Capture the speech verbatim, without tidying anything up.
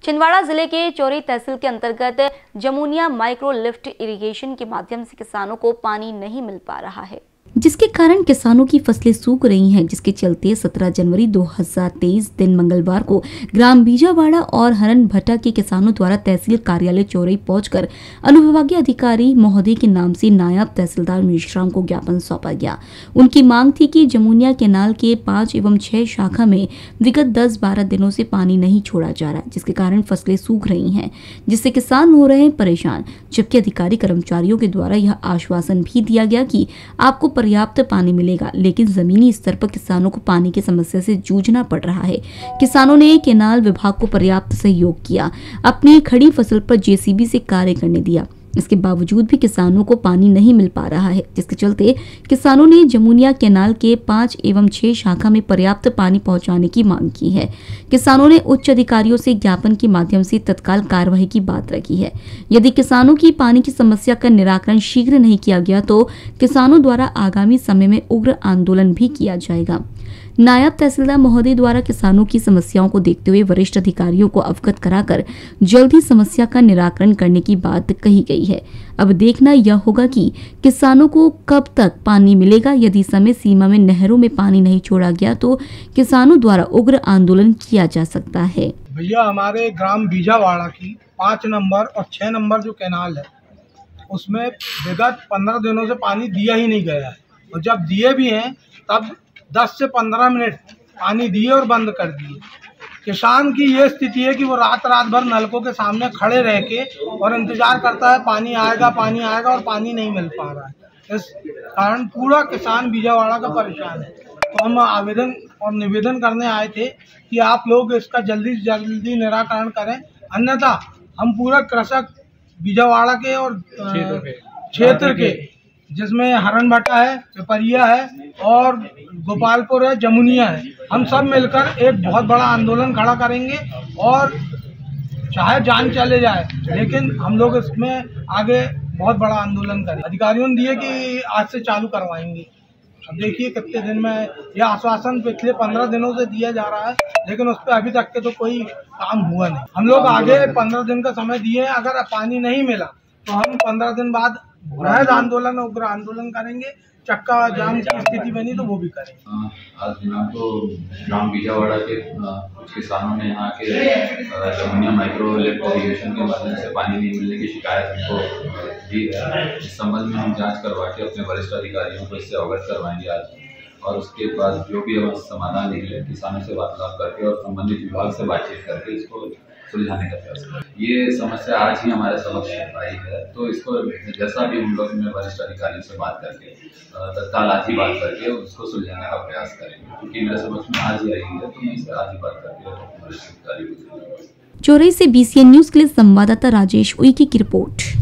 छिंदवाड़ा जिले के चोरई तहसील के अंतर्गत जमुनिया माइक्रो लिफ्ट इरिगेशन के माध्यम से किसानों को पानी नहीं मिल पा रहा है, जिसके कारण किसानों की फसलें सूख रही हैं, जिसके चलते सत्रह जनवरी दो हज़ार तेईस दिन मंगलवार को ग्राम बीजावाड़ा और हरन भट्टा के किसानों द्वारा तहसील कार्यालय चोरई पहुंचकर अनुविभागीय अधिकारी महोदय के नाम से नायब तहसीलदार मेश्राम को ज्ञापन सौंपा गया। उनकी मांग थी कि जमुनिया केनाल के पाँच एवं छह शाखा में विगत दस बारह दिनों से पानी नहीं छोड़ा जा रहा, जिसके कारण फसलें सूख रही हैं, जिससे किसान हो रहे हैं परेशान। जबकि अधिकारी कर्मचारियों के द्वारा यह आश्वासन भी दिया गया कि आपको पर्याप्त पानी मिलेगा, लेकिन जमीनी स्तर पर किसानों को पानी की समस्या से जूझना पड़ रहा है। किसानों ने केनाल विभाग को पर्याप्त सहयोग किया, अपनी खड़ी फसल पर जेसीबी से कार्य करने दिया। इसके बावजूद भी किसानों को पानी नहीं मिल पा रहा है, जिसके चलते किसानों ने जमुनिया केनाल के पाँच एवं छह शाखा में पर्याप्त पानी पहुंचाने की मांग की है। किसानों ने उच्च अधिकारियों से ज्ञापन के माध्यम से तत्काल कार्रवाई की बात रखी है। यदि किसानों की पानी की समस्या का निराकरण शीघ्र नहीं किया गया तो किसानों द्वारा आगामी समय में उग्र आंदोलन भी किया जाएगा। नायब तहसीलदार महोदय द्वारा किसानों की समस्याओं को देखते हुए वरिष्ठ अधिकारियों को अवगत कराकर जल्द ही समस्या का निराकरण करने की बात कही गई है। अब देखना यह होगा कि किसानों को कब तक पानी मिलेगा। यदि समय सीमा में नहरों में पानी नहीं छोड़ा गया तो किसानों द्वारा उग्र आंदोलन किया जा सकता है। भैया, हमारे ग्राम बीजावाड़ा की पाँच नंबर और छह नंबर जो कैनाल है उसमें विगत पंद्रह दिनों से पानी दिया ही नहीं गया है, और जब दिए भी हैं तब दस से पंद्रह मिनट पानी दिए और बंद कर दिए। किसान की ये स्थिति है कि वो रात रात भर नलकों के सामने खड़े रह के और इंतजार करता है पानी आएगा पानी आएगा और पानी नहीं मिल पा रहा है। इस कारण पूरा किसान बीजावाड़ा का परेशान है। तो हम आवेदन और निवेदन करने आए थे कि आप लोग इसका जल्दी से जल्दी निराकरण करें, अन्यथा हम पूरा कृषक बीजावाड़ा के और क्षेत्र के जिसमें हरन भट्टा है, पिपरिया है और गोपालपुर है, जमुनिया है, हम सब मिलकर एक बहुत बड़ा आंदोलन खड़ा करेंगे और चाहे जान चले जाए लेकिन हम लोग इसमें आगे बहुत बड़ा आंदोलन करें। अधिकारियों ने दिए कि आज से चालू करवाएंगे। अब देखिए कितने दिन में, यह आश्वासन पिछले पंद्रह दिनों से दिया जा रहा है लेकिन उस पर अभी तक के तो कोई काम हुआ नहीं। हम लोग आगे पंद्रह दिन का समय दिए, अगर पानी नहीं मिला तो हम पंद्रह दिन बाद बृहद आंदोलन उग्र आंदोलन करेंगे। चक्का जाम की स्थिति बनी तो वो भी करेंगे। आज दिनांक को ग्राम बीजावाड़ा के कुछ किसानों ने यहाँ के जमुनिया माइक्रो लिफ्ट इरिगेशन के माध्यम से पानी नहीं मिलने की शिकायत हमको दी है। इस संबंध में हम जांच करवा के अपने वरिष्ठ अधिकारियों को इससे अवगत करवाएंगे आज, और उसके बाद जो भी समाधान निकले किसानों से वार्तालाप करके और संबंधित विभाग से बातचीत करके इसको सुलझाने का प्रयास करें। ये समस्या आज ही हमारे समक्ष आई है, तो इसको जैसा भी हम लोग में वरिष्ठ अधिकारियों से बात करके तत्काल आज ही बात करके उसको सुलझाने का प्रयास करेंगे, क्योंकि मेरे समक्ष में आज ही आई है तो मैं इससे आज ही बात करके वरिष्ठ अधिकारियों को। चोरई से बीसीएन न्यूज के लिए संवाददाता राजेश उइके की रिपोर्ट।